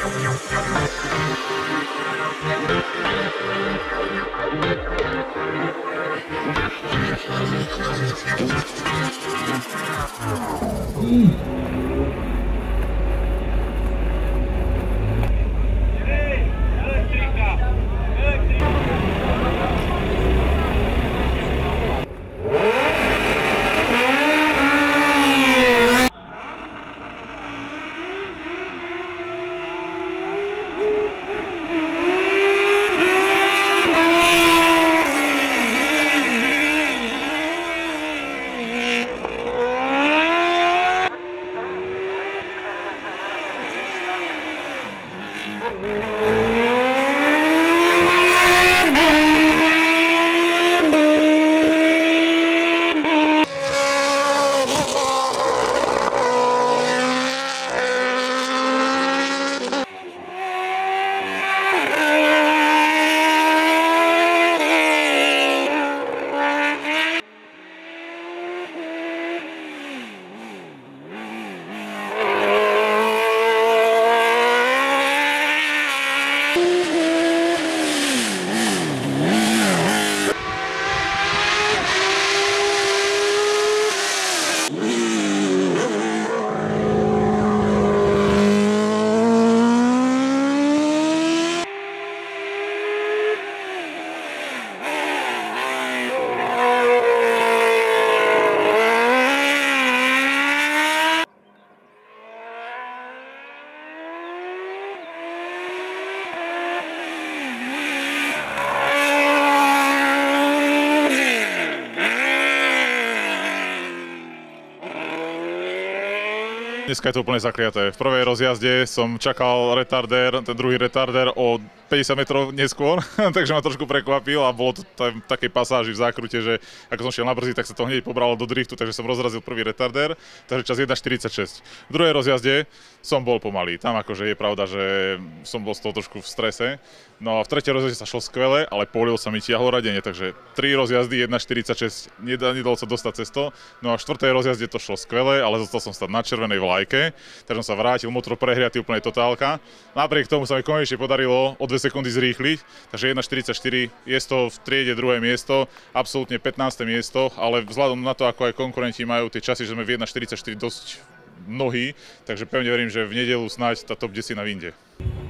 Dneska je to úplne zakliaté. V prvej rozjazde som čakal retardér, ten druhý retardér o 50 metrov neskôr, takže ma trošku prekvapil a bolo to v takej pasáži v zákrute, že ako som šiel na brzí, tak sa to hneď pobralo do driftu, takže som rozrazil prvý retardér, takže čas 1:46. V druhej rozjazde som bol pomalý. Tam akože je pravda, že som bol z toho trošku v strese. No a v tretej rozjazde sa šlo skvele, ale polil sa mi tiahlo radenie, takže 3 rozjazdy 1:46 nedalo sa dostať cez to. No a v štvrtej rozjazde to šlo skvele, ale zostal som stať na červenej vlajke, takže som sa vrátil, motor prehriatý, úplne totálka. Napriek tomu sa mi konečne podarilo o 2 sekundy zrýchliť, takže 1:44 je to v triede druhé miesto, absolútne 15. miesto, ale vzhľadom na to, ako aj konkurenti majú tie časy, že sme v 1:44 dosť mnohí, takže pevne verím, že v nedeľu snáď tá top 10 na vinde.